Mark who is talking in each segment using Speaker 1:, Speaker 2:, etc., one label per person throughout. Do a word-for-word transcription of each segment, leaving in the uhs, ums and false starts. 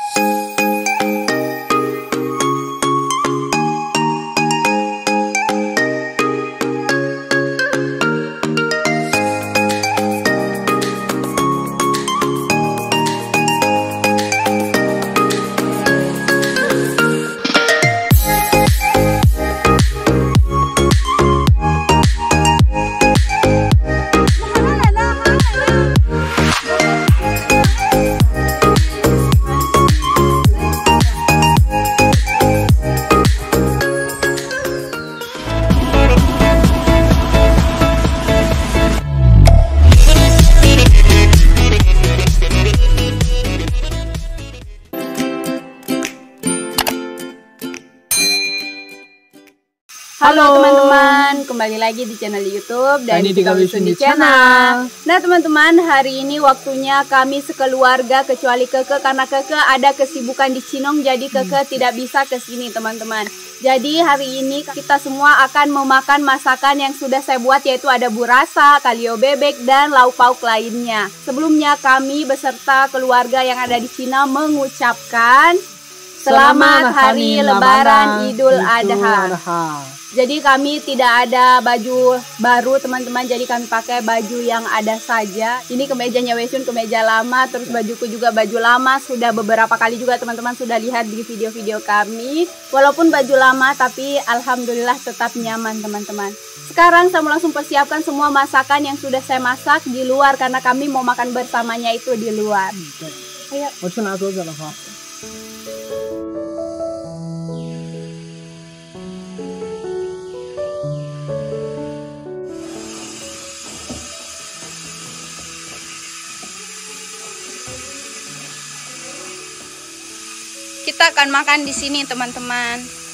Speaker 1: Halo teman-teman, kembali lagi di channel YouTube dan di Kawisundi Channel. Nah teman-teman, hari ini waktunya kami sekeluarga kecuali Keke karena Keke ada kesibukan di Cinong, jadi Keke hmm. tidak bisa ke sini teman-teman. Jadi hari ini kita semua akan memakan masakan yang sudah saya buat, yaitu ada burasa, kalio bebek, dan lauk pauk lainnya. Sebelumnya kami beserta keluarga yang ada di Cina mengucapkan Selamat Hari Lebaran Idul Adha. Jadi kami tidak ada baju baru teman-teman, jadi kami pakai baju yang ada saja. Ini kemejanya Wesun, kemeja lama, terus bajuku juga baju lama. Sudah beberapa kali juga teman-teman sudah lihat di video-video kami. Walaupun baju lama tapi alhamdulillah tetap nyaman teman-teman. Sekarang saya mau langsung persiapkan semua masakan yang sudah saya masak di luar, karena kami mau makan bersamanya itu di luar. Ayo. Kita akan makan di sini teman-teman.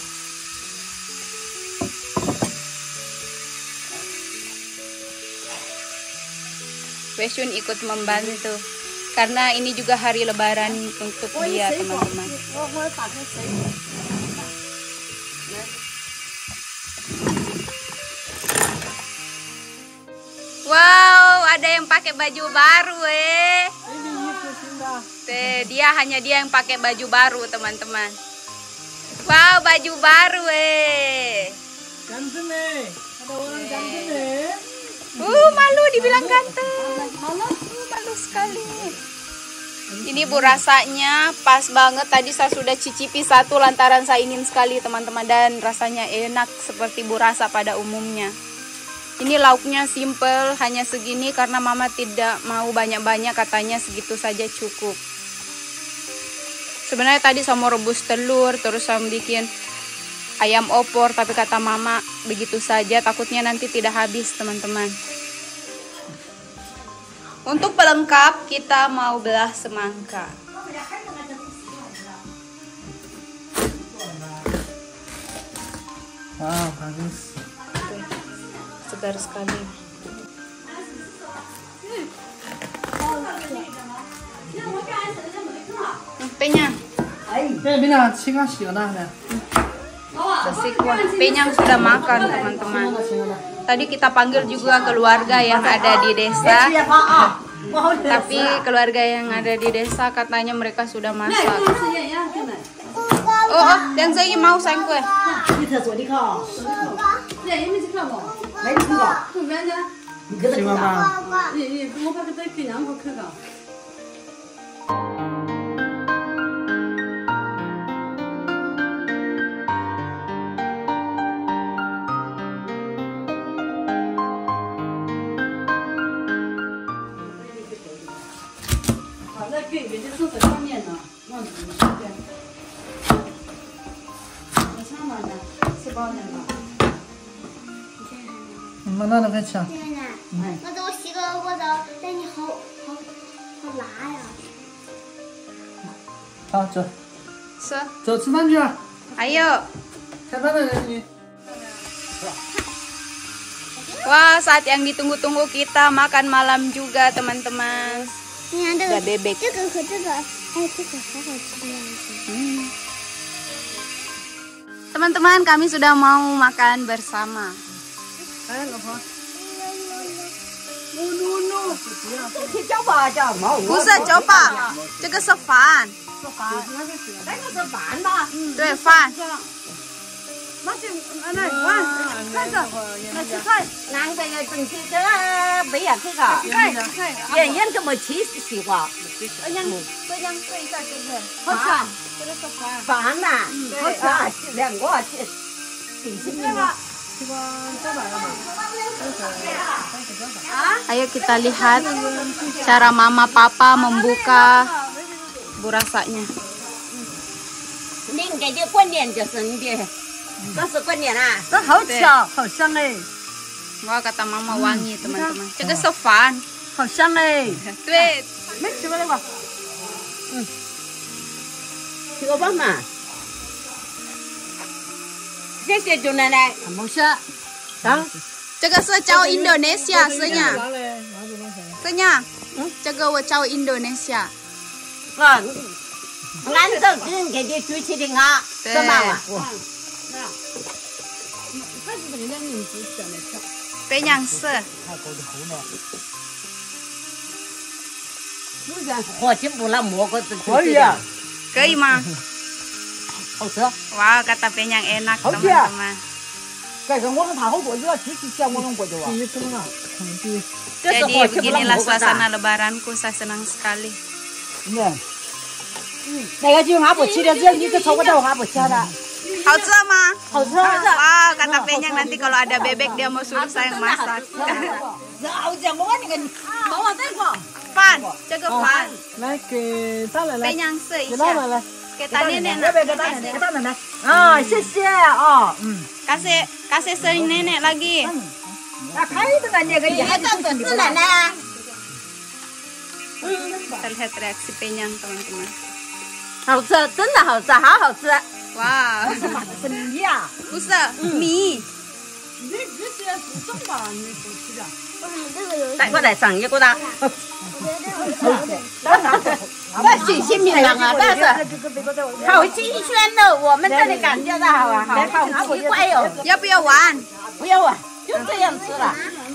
Speaker 1: Wesun ikut membantu karena ini juga hari Lebaran untuk dia teman-teman. Wow, ada yang pakai baju baru eh. Dia hanya dia yang pakai baju baru teman-teman. Wow, baju baru eh.
Speaker 2: Ganteng eh. Ada orang ganteng eh.
Speaker 1: Uh, malu dibilang ganteng. Uh, malu sekali. Ini burasanya pas banget. Tadi saya sudah cicipi satu lantaran saya ingin sekali teman-teman, dan rasanya enak seperti burasa pada umumnya. Ini lauknya simple, hanya segini karena mama tidak mau banyak-banyak, katanya segitu saja cukup. Sebenarnya tadi saya mau rebus telur, terus saya bikin ayam opor, tapi kata mama begitu saja, takutnya nanti tidak habis teman-teman. Untuk pelengkap kita mau belah semangka.
Speaker 2: Wow, bagus.
Speaker 1: Segar sekali. Penyang. Penyang sudah makan teman-teman. Tadi kita panggil juga keluarga yang ada di desa, tapi keluarga yang ada di desa katanya mereka sudah masak. Oh, oh, dan saya mau sayang kue.
Speaker 2: 妈，那快吃。
Speaker 3: 我都洗个我都，但你好好好辣呀！
Speaker 2: 好，走，
Speaker 1: So,
Speaker 2: 走吃饭去。
Speaker 1: ayo.
Speaker 2: 开饭了，你。
Speaker 1: Wah, saat yang ditunggu-tunggu kita makan malam juga teman-teman. Ada bebek. Teman-teman, kami sudah mau makan bersama. Bisa coba, 这个是饭。
Speaker 2: 吃饭，那个是饭嘛？
Speaker 1: 对，饭。
Speaker 2: 那就来碗，看着，来吃菜。
Speaker 4: 南这个整体这个没呀，这个圆圆这么切西瓜，
Speaker 1: 这样这样这一下是不是？
Speaker 2: 好吃，
Speaker 1: 这个是饭。
Speaker 4: 饭呐，
Speaker 2: 好吃
Speaker 4: 啊，两个切，挺新鲜的。
Speaker 1: Ayo kita lihat cara mama papa membuka burasanya.
Speaker 4: 您给的观念就是你的，这是观念啊。
Speaker 2: 这好吃啊，好香哎，
Speaker 1: Wah kata mama wangi teman-teman. 这个是饭，
Speaker 2: 好香哎。
Speaker 1: 对，
Speaker 2: 没吃过那个。
Speaker 4: 嗯，吃个饭嘛。谢谢舅奶奶。
Speaker 2: 没事。啊？
Speaker 1: 这个是教 Indonesia 是呀，是呀，这个我教 Indonesia。
Speaker 4: 啊，俺这人给的主持的啊，
Speaker 1: 对
Speaker 4: 什么啊？
Speaker 1: penyang se，
Speaker 4: 火气不了蘑菇子。
Speaker 2: 可以啊，
Speaker 1: 可以吗？
Speaker 4: 好吃。
Speaker 1: Wow kata penyang enak teman-teman.
Speaker 2: 这个我们怕好多，就要继续讲我们过去吧。第一次嘛，第一。
Speaker 1: Jadi beginilah suasana lebaranku, saya senang sekali.
Speaker 2: 嗯。那个就俺不吃的，只要你这炒个豆，俺不吃的。
Speaker 1: 好吃吗？
Speaker 2: 好吃。
Speaker 1: Wow kata penyang nanti kalau ada bebek dia mau suruh saya masak.
Speaker 4: 好讲我那个，好啊，这个。
Speaker 1: 饭，这个饭。
Speaker 2: 来给大奶奶。
Speaker 1: penyang se
Speaker 2: 给大奶奶。
Speaker 1: 给大奶奶。
Speaker 2: 给大奶奶。给大奶奶。啊，谢谢啊，嗯。
Speaker 1: Kasih kasih sering nenek lagi.
Speaker 2: 啊，开这个那个也还是
Speaker 4: 是奶奶啊。
Speaker 1: Kita lihat reaksi penyang teman-teman.
Speaker 4: 好吃，真的好吃，好好吃。
Speaker 1: Wow.
Speaker 2: 是米啊？
Speaker 1: 不是米。
Speaker 2: 你这些是什么？你不吃的？
Speaker 4: 再过来上一个啦。那新新民郎啊，但是好新鲜的，我们这里感觉到好啊，好好奇怪哦。
Speaker 1: 要不要玩？
Speaker 4: 不要啊，就这样吃了。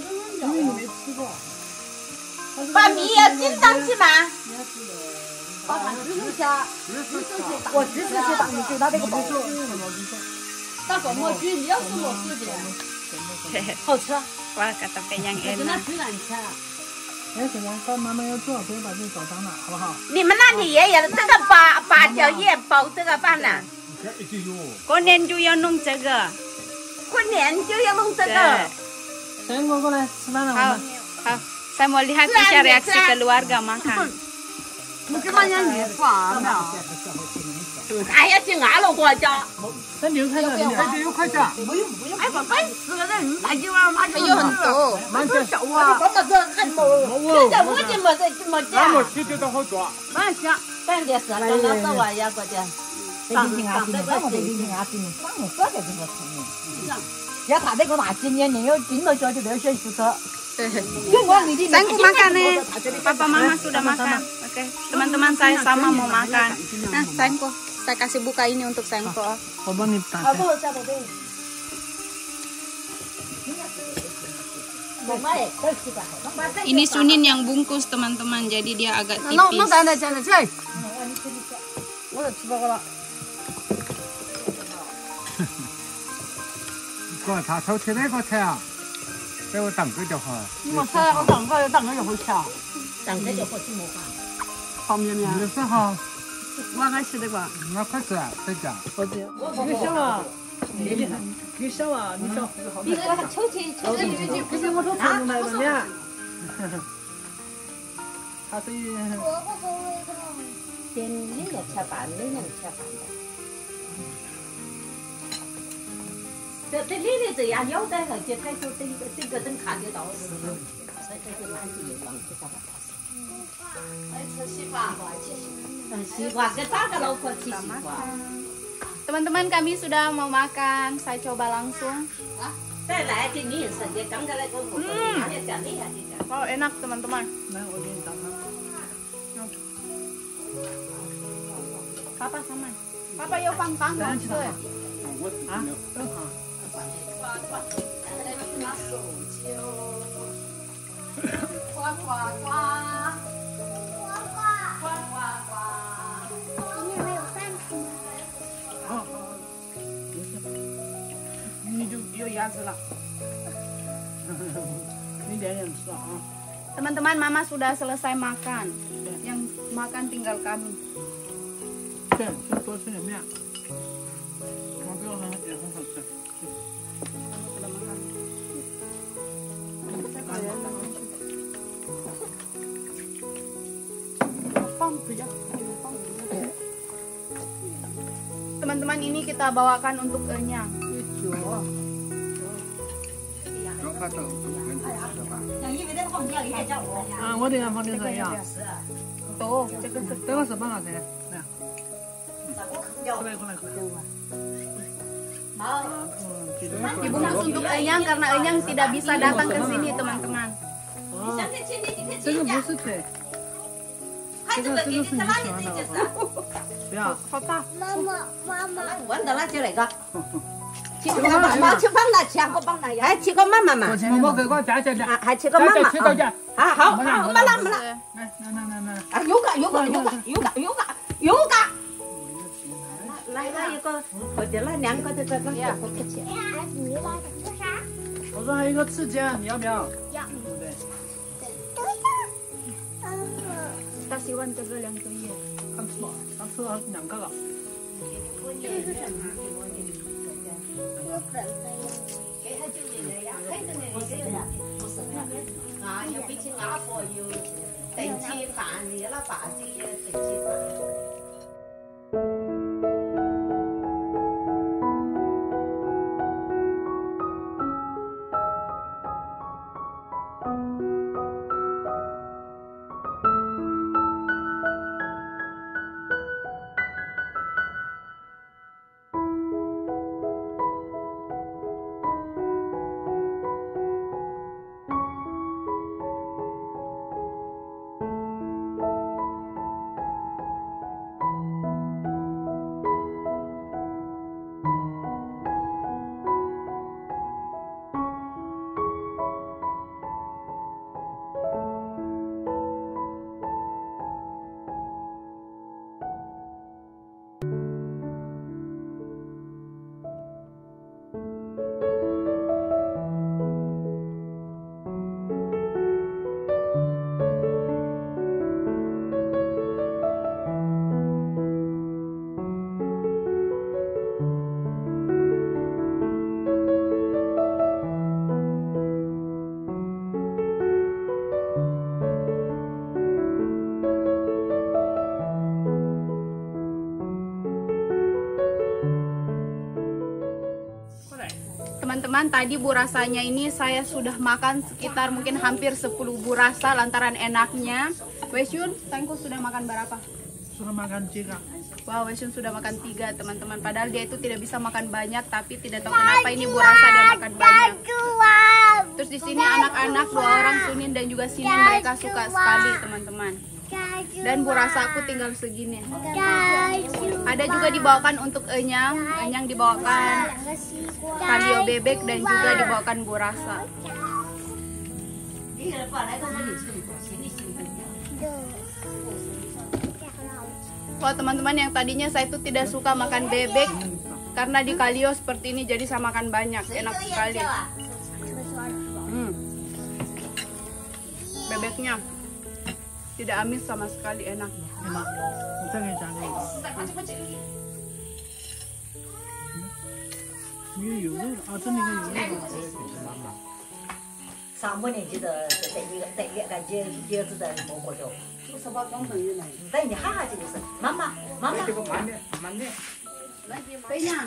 Speaker 4: 把米要紧张起吗？
Speaker 2: 我支持去打你给他那个包。
Speaker 3: 大狗墨鱼，你要是我自己，
Speaker 2: 好吃。
Speaker 1: Wah kata penyang
Speaker 3: 那
Speaker 1: enak.
Speaker 3: 居然吃。
Speaker 2: 哎，小杨，爸妈妈要做，不要把这搞脏了，好不好？
Speaker 4: 你们那里也有这个八八角叶包这个饭呢？
Speaker 1: Kau nen juga nung jaga.
Speaker 4: 过年就要弄这个。
Speaker 2: 小杨，过过来吃饭了，我
Speaker 1: Hao,
Speaker 2: 们。
Speaker 1: hao. Saya mau lihat bisa reaksi keluarga makan.
Speaker 2: 你干嘛让你饭呢？
Speaker 4: 哎呀，进俺了我家。
Speaker 2: 那牛开了，那就有快点。不用不用。
Speaker 4: 哎，我烦死了，那就往马
Speaker 1: Ayuh untuk.
Speaker 2: 慢点小
Speaker 4: 我
Speaker 2: 啊。
Speaker 4: 怎么这还没？现在我怎么这这么讲？
Speaker 2: 吃就都好做。慢些。
Speaker 4: 半点事，刚刚做完呀，过去。
Speaker 2: 当当当，那个北京啊，今年上午这个这个成年。要他那个大今年年有进了学就不要选宿舍。
Speaker 1: Sayangku makan nih. Papa mama sudah makan. Oke, teman-teman saya sama mau makan. Nah, sayangku, saya kasih buka ini untuk sayangku.
Speaker 2: 我帮你打开。
Speaker 1: Ini Sunin yang bungkus teman-teman, jadi dia agak tipis.
Speaker 2: 弄弄咱的咱的这。我也吃饱了。
Speaker 5: 个他偷吃那个菜啊，给我当个就好。
Speaker 2: 我菜我当个当个就好吃啊。
Speaker 4: 当个就好吃么饭？
Speaker 2: 方便面。
Speaker 5: 你是好，
Speaker 2: 我爱吃的吧。
Speaker 5: 那快吃在家。
Speaker 2: 好的。你小啊，你你小啊，你小。
Speaker 3: 你给他抽起抽起，
Speaker 2: 不是我说吃那个面。他是。
Speaker 4: 点你也吃饭，你能吃饭的。这这里的这样腰带和这太多这个这个能看得到是，所以这就蛮是有帮助的。
Speaker 3: 爱吃西瓜，不爱吃西瓜。
Speaker 4: 西瓜给大个老婆吃西瓜。
Speaker 1: Teman-teman kami sudah mau makan, saya coba langsung.
Speaker 4: 再来给你是，也刚才那个我哪里讲厉害一点。
Speaker 1: Wow, enak teman-teman.
Speaker 2: 来，我给你打开。
Speaker 1: Papa sama. Papa yo pang pang mau吃。
Speaker 2: 啊，正好。
Speaker 3: 呱呱呱，呱呱呱呱呱。
Speaker 2: 牙齿了。你点点吃啊。
Speaker 1: Teman-teman, Mama sudah selesai makan. Yang makan tinggal kami.
Speaker 2: 对，就多吃点面。我这个很也很好吃。
Speaker 1: Sudah makan. Teman-teman, ini kita bawakan untuk Enyang.
Speaker 5: 要看到不跟你吃的吧？
Speaker 2: 啊，我这个放点这样。
Speaker 1: Tuh, jaga
Speaker 2: 这个是半个钱，来，过来过来过来。嗯，记得。
Speaker 1: dibungkus untuk Enyang karena Enyang tidak bisa datang ke sini, teman-teman.
Speaker 2: 哦，这个不是腿，这个这个是你喜欢的吧？不要。
Speaker 3: 妈妈，妈妈，
Speaker 4: 揾到啦，就嚟個。切個媽媽，切翻啦，切個幫你，係切個媽媽嘛，
Speaker 5: 我给我夹夹夹，
Speaker 4: 係切個媽
Speaker 5: 夹夹切到
Speaker 4: 媽。
Speaker 5: 夹。
Speaker 4: 啊好，好，唔啦唔啦，
Speaker 5: 来来来来来，
Speaker 4: 啊有噶有噶有噶有噶有噶有噶。來啦一個，或者啦兩個這個那個不切。
Speaker 3: 哎，你来的是啥？
Speaker 2: 我说还有一个刺尖，你要不要？
Speaker 3: 要。
Speaker 2: 对不对？
Speaker 1: Kasiwan tegal yang tuyo.
Speaker 2: 刚吃饱，刚吃了两个了。
Speaker 3: 这个是什么？日本的呀。
Speaker 4: 啊，要比起阿婆要定期飯嘢啦，爸啲嘢定期飯。
Speaker 1: Teman-teman, tadi burasanya ini saya sudah makan sekitar mungkin hampir sepuluh burasa lantaran enaknya. Wesyun, Tengku sudah makan berapa?
Speaker 2: Sudah makan tiga.
Speaker 1: Wow, Wesyun sudah makan tiga, teman-teman. Padahal dia itu tidak bisa makan banyak, tapi tidak tahu kenapa ini burasa dia makan banyak. Terus di sini anak-anak dua orang, Sunin dan juga Sinin, mereka suka sekali, teman-teman. Dan burasa aku tinggal segini. Ada juga dibawakan untuk Enyang, Enyang dibawakan kalio bebek dan juga dibawakan burasa. Wah, teman-teman, yang tadinya saya itu tidak suka makan bebek karena di kalio seperti ini jadi saya makan banyak, enak sekali. Hmm. Bebeknya tidak amis sama sekali, enak.
Speaker 2: Enak. 我再给你夹这个。你有肉啊？这里面有肉的。
Speaker 4: 上半年记得带一个带一个节节子的包裹着。就是把装成的来。带你哈哈这个是，妈妈妈妈。
Speaker 5: 这个慢点慢点。
Speaker 1: 飞呀，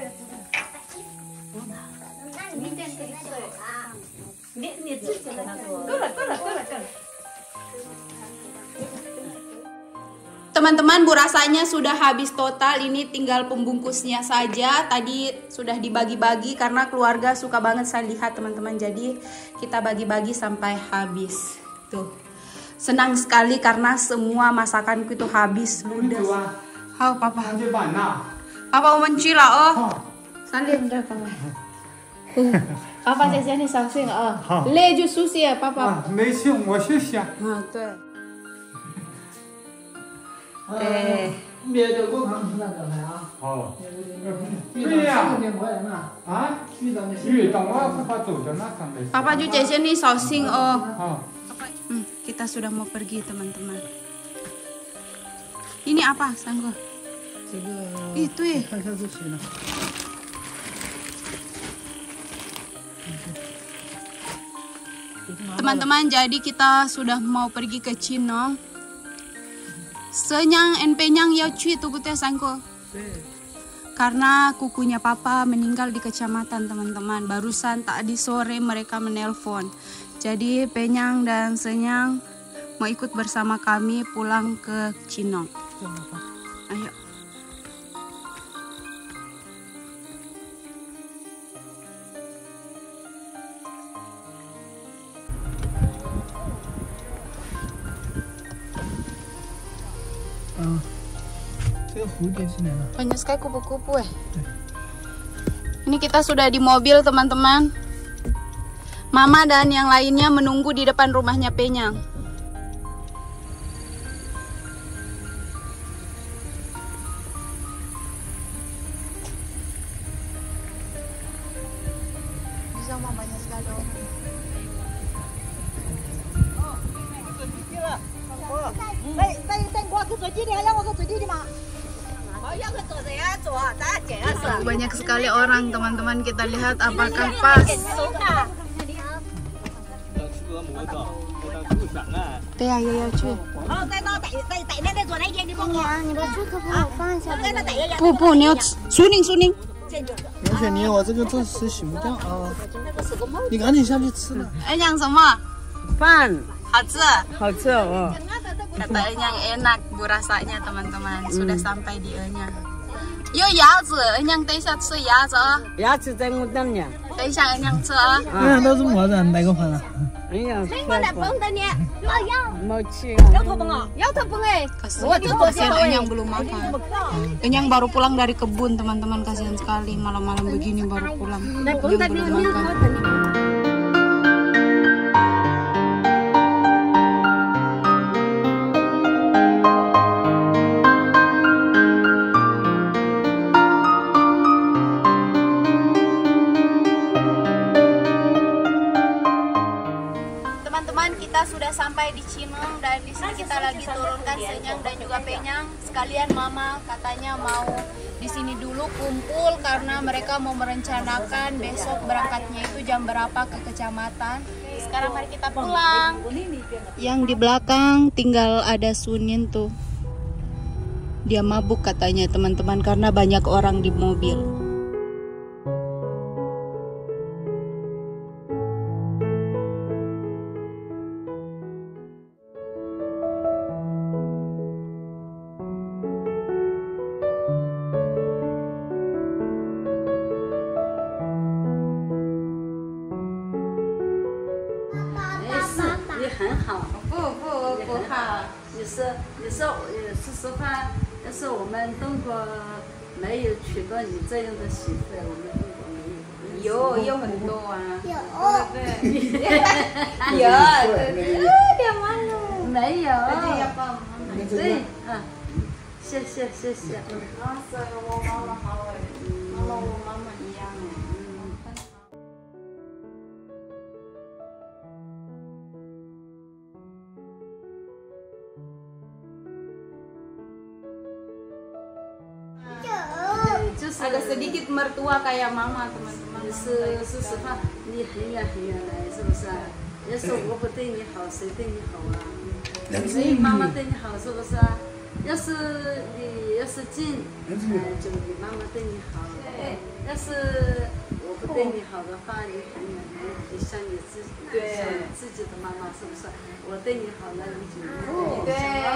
Speaker 4: 你你自己的那个。
Speaker 1: 够了够了够了够了。Teman-teman, burasanya sudah habis total, ini tinggal pembungkusnya saja. Tadi sudah dibagi-bagi karena keluarga suka banget saya lihat, teman-teman. Jadi kita bagi-bagi sampai habis. Tuh. Senang sekali karena semua masakanku itu habis ludes. Hao, papa. Papa mau mencila, oh. Salim dah, papa. Papa 在家里扫兴了啊，累就休息啊，爸爸。
Speaker 5: 没事，我休息啊。
Speaker 1: 啊，对。对。
Speaker 5: 灭的我看出来的啊。哦。对呀。啊？遇到我不怕走的那上的。
Speaker 1: Papa juga sini sosing oh.
Speaker 5: Oh.
Speaker 1: Hmm, kita sudah mau pergi teman-teman. Ini apa, Sanggo? Itu ya. Teman-teman, jadi kita sudah mau pergi ke Cino. Senyang en penyang ya cuy tuh putih Sanggo. Karena kukunya papa meninggal di kecamatan teman-teman. Barusan tadi sore mereka menelpon. Jadi Penyang dan Senyang mau ikut bersama kami pulang ke Cino. Ayo. Banyak sekali kupu-kupu eh. Ini kita sudah di mobil teman-teman. Mama dan yang lainnya menunggu di depan rumahnya Penyang. Di sana banyak sekali orang. Banyak sekali orang teman-teman, kita lihat apakah pas. Teh ya ya cuy.不不，你要苏宁苏宁。
Speaker 6: 刘雪妮，我这个这是洗不掉啊，你赶紧下去吃了。
Speaker 1: 哎，讲什么？
Speaker 7: 饭
Speaker 1: 好吃。
Speaker 7: 好吃哦。
Speaker 1: Kata Enyang enak bu rasanya teman-teman. Sudah sampai di Enyang. Yo yazi, Enyang 等一下吃鸭子啊。
Speaker 7: 鸭子在我等呢。
Speaker 1: 等一下 Enyang 吃啊。
Speaker 6: 嗯，都是我的，哪个饭了？
Speaker 7: 哎呀，
Speaker 3: 我来蹦的呢，老杨。
Speaker 7: 没去。
Speaker 3: 要头蹦啊？要头蹦哎。
Speaker 1: Kasihan Enyang belum makan. Enyang baru pulang dari kebun teman-teman, kasihan sekali malam-malam begini baru pulang. Enyang belum makan. Kita sudah sampai di Cinong dan di sini kita lagi turunkan Senyang dan juga Penyang. Sekalian Mama katanya mau di sini dulu kumpul karena mereka mau merencanakan besok berangkatnya itu jam berapa ke kecamatan. Sekarang mari kita pulang. Yang di belakang tinggal ada Sunin tuh. Dia mabuk katanya teman-teman karena banyak orang di mobil. Yo, yo 很多啊。有。有。dia malu。没有。对，啊，谢谢谢谢。啊，是我妈妈好哎，妈妈我妈妈一样哎，嗯，很好。 Agak sedikit mertua kayak mama teman-teman.
Speaker 8: 是是实话，你很远很远来，是不是？要是我不对你好，谁对你好啊？所以妈妈对你好，是不是？要是你要是近，哎，就你妈妈对你好。对。要是我不对你好的话，你很远来，你像你自己，像自己的妈妈，是不是？我对你好，那你就对。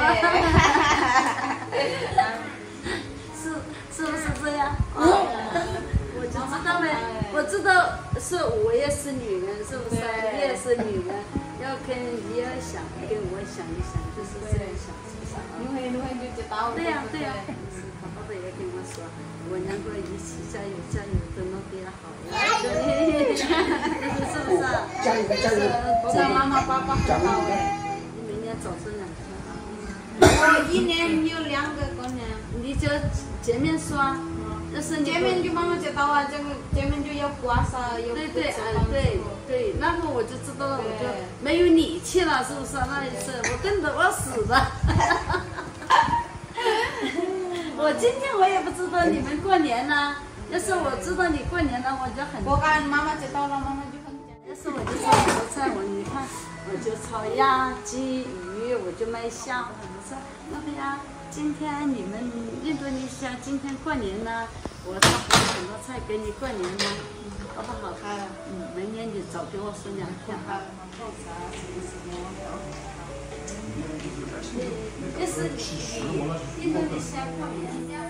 Speaker 8: 是是不是这样？我就知道呗，我知道是我也是女人，是不是？你也是女人，要跟你要想，跟我想一想，就是这样想，是不是？
Speaker 1: 因为因为就知道。
Speaker 8: 对呀对呀，是好好的也跟我说，我两个一起加油加油，都能变好。对，是不是？加油加油！
Speaker 1: 我跟妈妈爸爸很好哎。
Speaker 8: 你明年早生两个啊。
Speaker 1: 我一年有两个姑娘。
Speaker 8: 就见面说，就是
Speaker 1: 见面就马上就到啊，这个见面就要刮痧，有
Speaker 8: 对对啊对对，然后我就知道了，我就没有力气了，是不是？那一次我等得我死了。我今天我也不知道你们过年呢，要是我知道你过年了，我就很。
Speaker 1: 我看妈妈知道了，妈妈就很。
Speaker 8: 要是我就炒很多菜，我你看，我就炒鸭、鸡、鱼，我就卖虾。我说那个呀，今天你们印度尼西亚今天过年呢，我炒很多菜给你过年呢，好不好？好。嗯，明年你早给我说两天哈。泡茶什么什么的。也是印度尼西亚过年。